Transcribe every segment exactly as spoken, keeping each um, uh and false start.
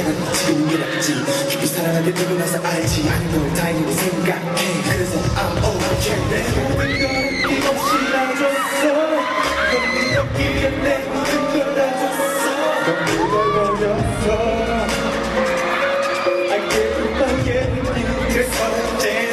난 지금 이랬지 깊이 사랑하게 되고 나서 알지 않은 걸 다행히 생각해 그래서 I'm okay 내 모든 걸 힘없이 놔줬어 넌 믿었기에 내 모든 걸 다 줬어 넌 믿어버렸어 I gave you my everything 그래서 이제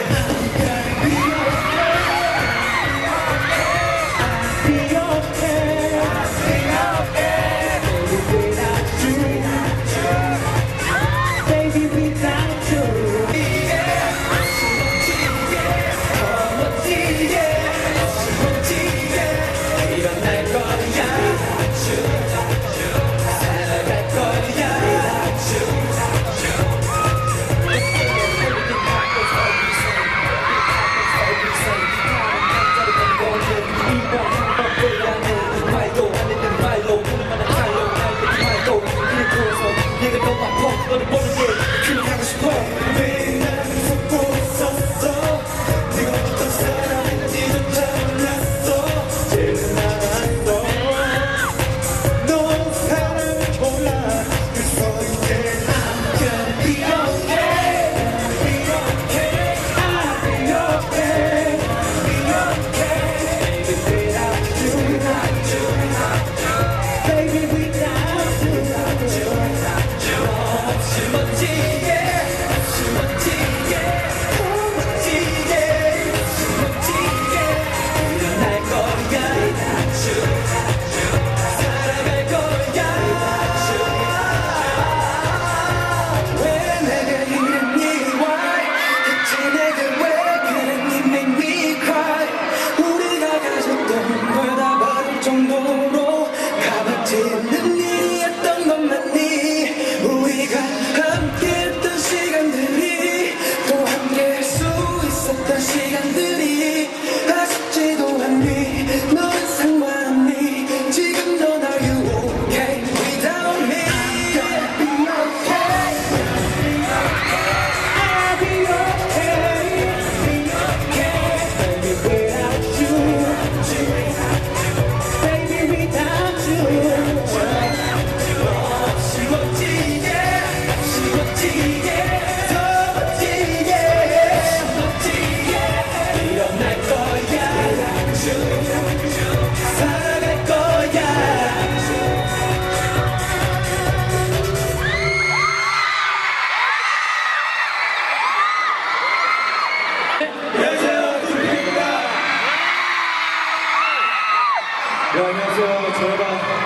네, 안녕하세요. 저희가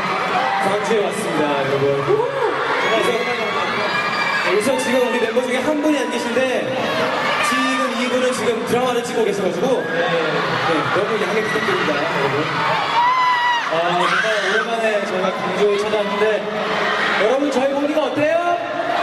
광주에 왔습니다, 여러분. 그래서, 우선 지금 우리 멤버 중에 한 분이 안 계신데 지금 이분은 지금 드라마를 찍고 계셔가지고 네, 네, 너무 양해 부탁드립니다, 여러분. 아, 정말 오랜만에 저희가 광주에 찾아왔는데 여러분 저희 보니까 어때요?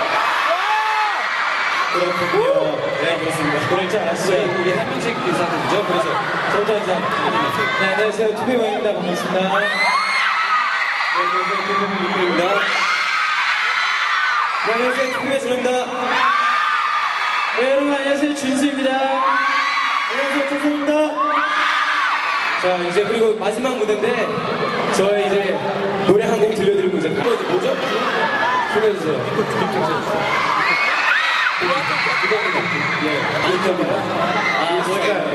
그렇군요. 네, 그렇습니다. 그럴 줄 알았어요. 우리 한 명씩 인사드리죠. 그래서 저부터 인사. 네, 안녕하세요. 투표입니다. 반갑습니다. 네, 안녕하세요. 투표입니다. 네, 안녕하세요. 투표의 준입니다. 네, 여러분 안녕하세요. 준수입니다. 안녕하세요. 준수입니다. 자, 이제 그리고 마지막 무대인데 저희 이제 노래 한 곡 들려드리고 이제 그거 뭐죠? 소개해주세요. 이겁니다. 예, 이겁니다. 아, 저희가